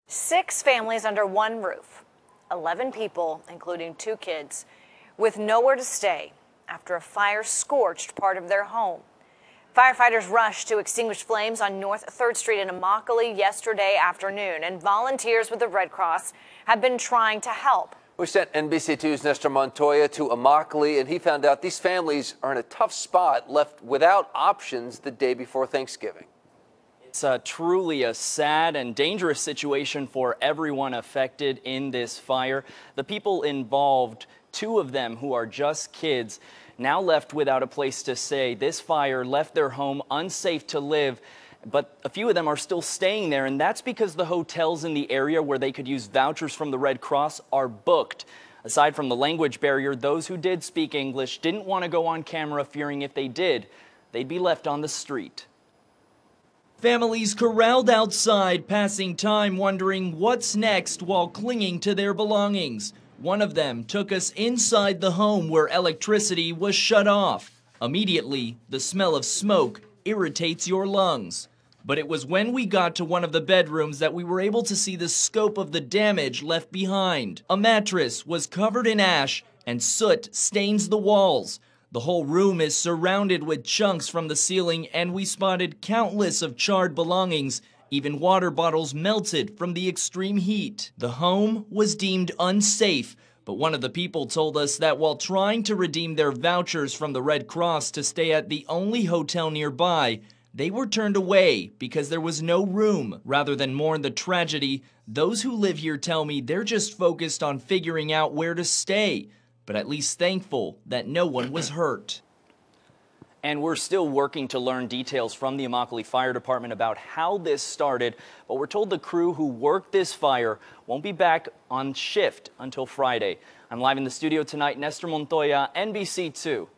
6 families under one roof, 11 people, including 2 kids, with nowhere to stay after a fire scorched part of their home. Firefighters rushed to extinguish flames on North 3rd Street in Immokalee yesterday afternoon, and volunteers with the Red Cross have been trying to help. We sent NBC2's Nestor Montoya to Immokalee, and he found out these families are in a tough spot, left without options the day before Thanksgiving. It's truly a sad and dangerous situation for everyone affected in this fire. The people involved, 2 of them who are just kids, now left without a place to stay. This fire left their home unsafe to live, but a few of them are still staying there, and that's because the hotels in the area where they could use vouchers from the Red Cross are booked. Aside from the language barrier, those who did speak English didn't want to go on camera, fearing if they did, they'd be left on the street. Families corralled outside, passing time wondering what's next while clinging to their belongings. One of them took us inside the home where electricity was shut off. Immediately, the smell of smoke irritates your lungs. But it was when we got to one of the bedrooms that we were able to see the scope of the damage left behind. A mattress was covered in ash and soot stains the walls. The whole room is surrounded with chunks from the ceiling, and we spotted countless of charred belongings, even water bottles melted from the extreme heat. The home was deemed unsafe, but one of the people told us that while trying to redeem their vouchers from the Red Cross to stay at the only hotel nearby, they were turned away because there was no room. Rather than mourn the tragedy, those who live here tell me they're just focused on figuring out where to stay, but at least thankful that no one was hurt. And we're still working to learn details from the Immokalee Fire Department about how this started, but we're told the crew who worked this fire won't be back on shift until Friday. I'm live in the studio tonight, Nestor Montoya, NBC2.